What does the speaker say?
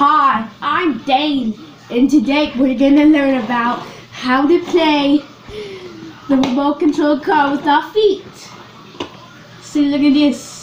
Hi, I'm Dane, and today we're gonna learn about how to play the remote control car with our feet. So look at this.